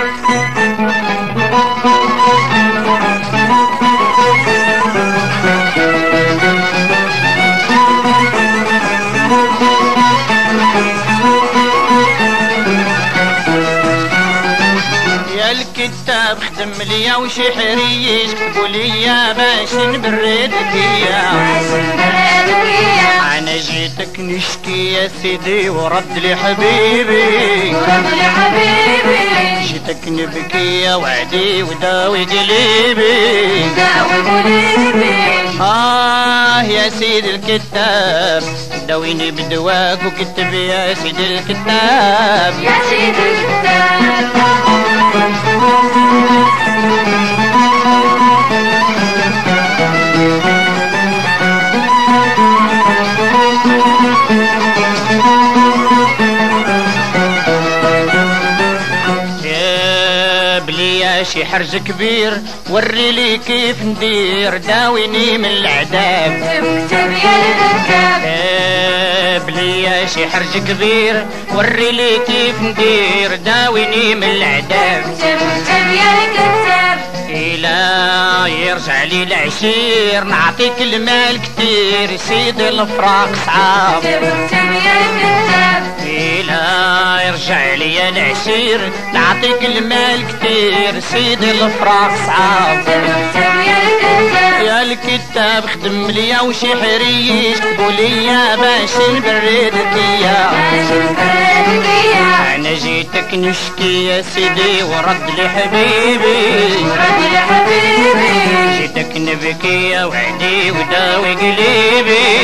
الكتاب خدم ليا وشحريش كتبوا ليا باش نبردك انا جيتك نشكي يا سيدي ورد لي حبيبي جيتك نبكي يا وعدي وداوي قلبي يا سيدي الكتاب داويني بدواك وكتب يا سيدي الكتاب يا سيدي الكتاب شي حرج كبير وري لي كيف ندير داويني من العذاب اكتب يا الكتاب بليا شي حرج كبير وري لي كيف ندير داويني من العذاب اكتب يا الكتاب إلا يرجع لي العشير نعطيك المال كتير سيدي الفراق صعاب اكتب يا الكتاب إلا يرجع لي العشير نعطيك المال كتير سيدي الفراق صعاب اكتب يا الكتاب يا الكتاب خدم ليا وشي حريش كتبوا ليا باش نبردك انا جيتك نشكي يا سيدي ورد لي حبيبي جيتك نبكي يا وعدي وداوي قلبي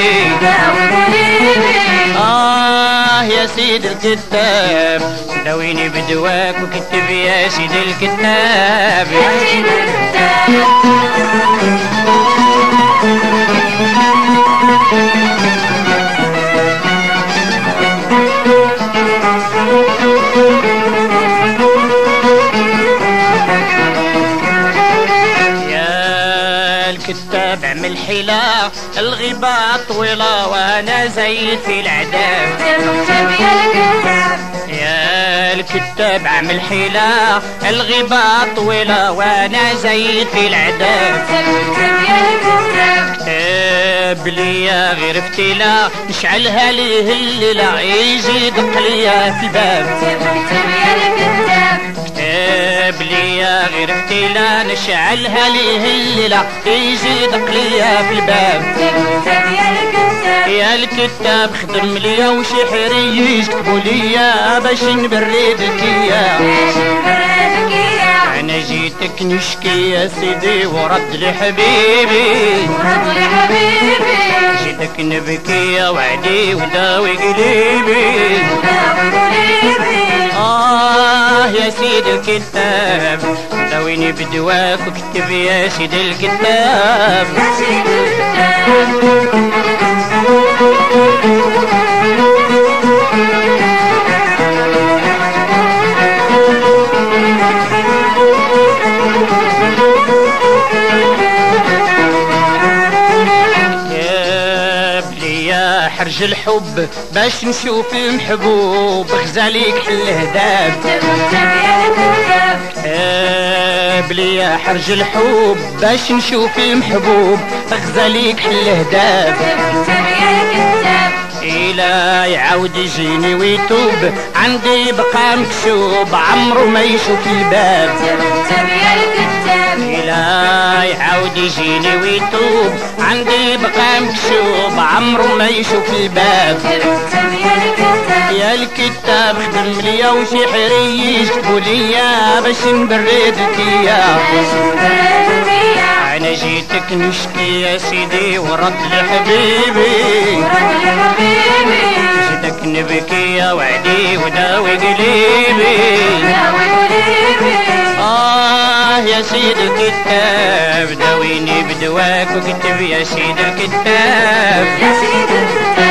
يا سيدي الكتاب داويني بدواك وكتب يا سيدي الكتاب يا سيدي الكتاب الكتاب عمل حيلة الغيبة طويلة وانا زايد في العذاب يا الكتاب عمل حيلة الغيبة طويلة وانا زايد في العذاب كتاب ليا غير فتيلة نشعلها ليه الليلة يجي يدق ليا في الباب كتاب ليا غير فتيلة نشعلها ليه الليلة يجي يدق ليا في الباب يا الكتاب خدم ليا وشي حريش كتبوا ليا باش نبردك انا جيتك نشكي يا سيدي ورد لي حبيبي جيتك نبكي يا وعدي وداوي قلبي يا سيدي الكتاب داويني بدواك وكتب يا سيدي الكتاب يا سيدي الكتاب حرج الحب باش نشوف المحبوب غزاليك حل هداب كتاب ليا حرج الحب باش نشوف المحبوب غزاليك حل هداب إلا يعاود يجيني ويتوب عندي بقى مكشوب عمرو ما يشوف الباب إلا يعاود يجيني ويتوب عندي بقى مكشوب عمرو ما يشوف الباب يا الكتاب خدم ليا وشي حريش كتبوا ليا باش نبردك انا جيتك نشكي يا سيدي ورد لي حبيبي جيتك نبكي يا وعدي وداوي قلبي يا سيدي الكتاب داويني بدواك وكتب يا سيدي الكتاب يا سيدي الكتاب